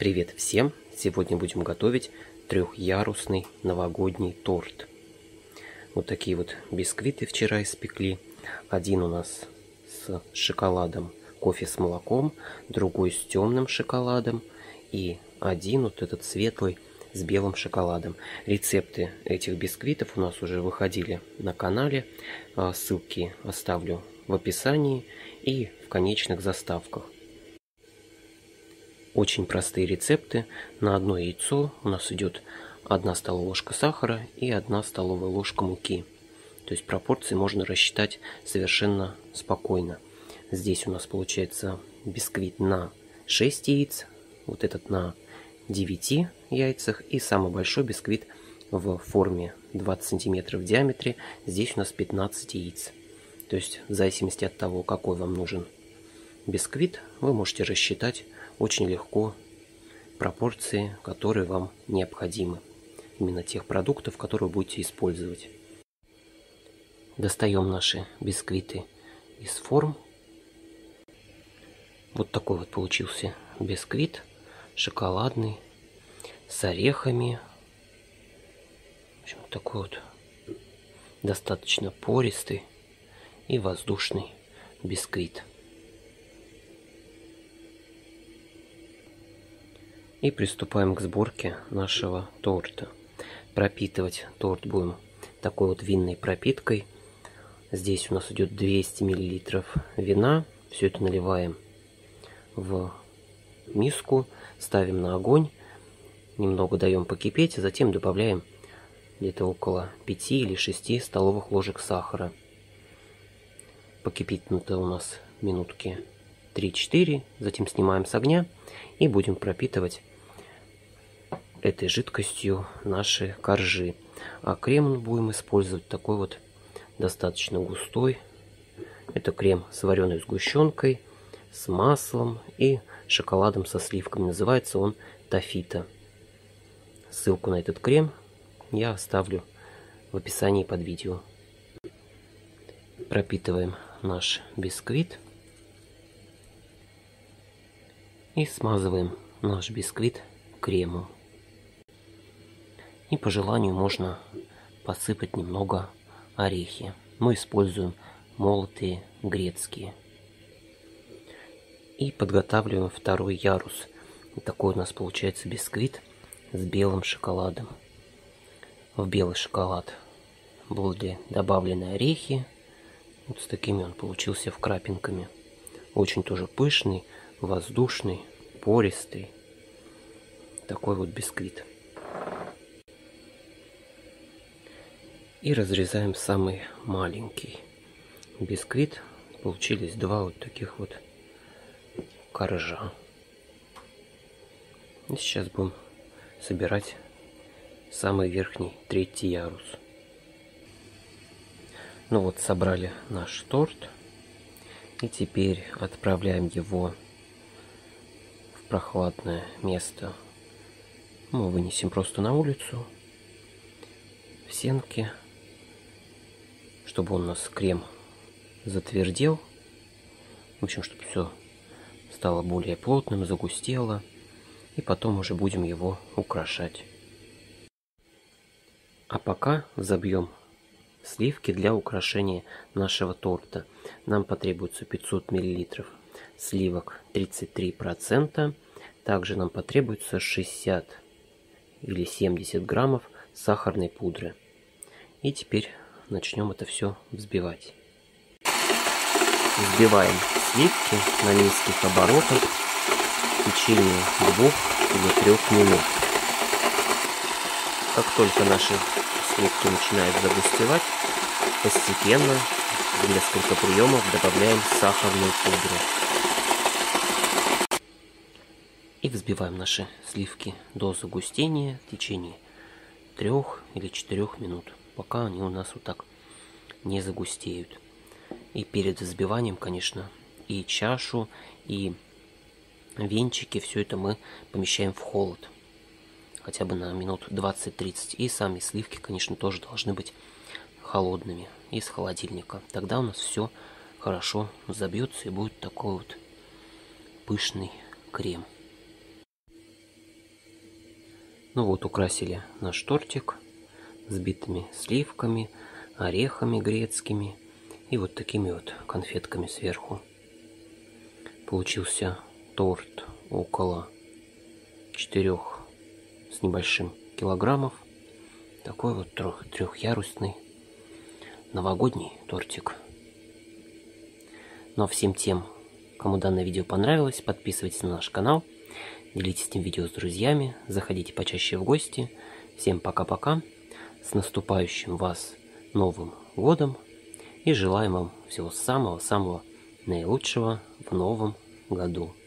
Привет всем! Сегодня будем готовить трехъярусный новогодний торт. Вот такие вот бисквиты вчера испекли. Один у нас с шоколадом, кофе с молоком, другой с темным шоколадом и один вот этот светлый с белым шоколадом. Рецепты этих бисквитов у нас уже выходили на канале. Ссылки оставлю в описании и в конечных заставках. Очень простые рецепты. На одно яйцо у нас идет 1 столовая ложка сахара и 1 столовая ложка муки. То есть пропорции можно рассчитать совершенно спокойно. Здесь у нас получается бисквит на 6 яиц, вот этот на 9 яйцах, и самый большой бисквит в форме 20 сантиметров в диаметре. Здесь у нас 15 яиц. То есть в зависимости от того, какой вам нужен бисквит, вы можете рассчитать очень легко пропорции, которые вам необходимы. Именно тех продуктов, которые вы будете использовать. Достаем наши бисквиты из форм. Вот такой вот получился бисквит. Шоколадный, с орехами. В общем, такой вот достаточно пористый и воздушный бисквит. И приступаем к сборке нашего торта. Пропитывать торт будем такой вот винной пропиткой. Здесь у нас идет 200 мл вина. Все это наливаем в миску, ставим на огонь, немного даем покипеть, а затем добавляем где-то около 5 или 6 столовых ложек сахара. Покипит это у нас минутки 3-4, затем снимаем с огня и будем пропитывать этой жидкостью наши коржи. А крем будем использовать такой вот достаточно густой. Это крем с вареной сгущенкой, с маслом и шоколадом со сливками. Называется он Тафита. Ссылку на этот крем я оставлю в описании под видео. Пропитываем наш бисквит и смазываем наш бисквит кремом. И по желанию можно посыпать немного орехи. Мы используем молотые грецкие. И подготавливаем второй ярус. Вот такой у нас получается бисквит с белым шоколадом. В белый шоколад были добавлены орехи. Вот с такими он получился в крапинками. Очень тоже пышный, воздушный, пористый. Такой вот бисквит. И разрезаем самый маленький бисквит. Получились два вот таких вот коржа. И сейчас будем собирать самый верхний, третий ярус. Ну вот, собрали наш торт. И теперь отправляем его в прохладное место. Мы вынесем просто на улицу, в сенке, чтобы у нас крем затвердел. В общем, чтобы все стало более плотным, загустело. И потом уже будем его украшать. А пока взобьем сливки для украшения нашего торта. Нам потребуется 500 мл сливок 33%. Также нам потребуется 60 или 70 граммов сахарной пудры. И теперь начнем это все взбивать. Взбиваем сливки на низких оборотах в течение 2 или 3 минут. Как только наши сливки начинают загустевать, постепенно в несколько приемов добавляем сахарную пудру. И взбиваем наши сливки до загустения в течение 3 или 4 минут, пока они у нас вот так не загустеют. И перед взбиванием, конечно, и чашу, и венчики, все это мы помещаем в холод. Хотя бы на минут 20-30. И сами сливки, конечно, тоже должны быть холодными из холодильника. Тогда у нас все хорошо взобьется и будет такой вот пышный крем. Ну вот, украсили наш тортик взбитыми сливками, орехами грецкими и вот такими вот конфетками сверху. Получился торт около 4 с небольшим килограммов. Такой вот трехъярусный новогодний тортик. Ну а всем тем, кому данное видео понравилось, подписывайтесь на наш канал, делитесь этим видео с друзьями, заходите почаще в гости. Всем пока-пока, с наступающим вас Новым годом и желаем вам всего самого-самого наилучшего в новом году.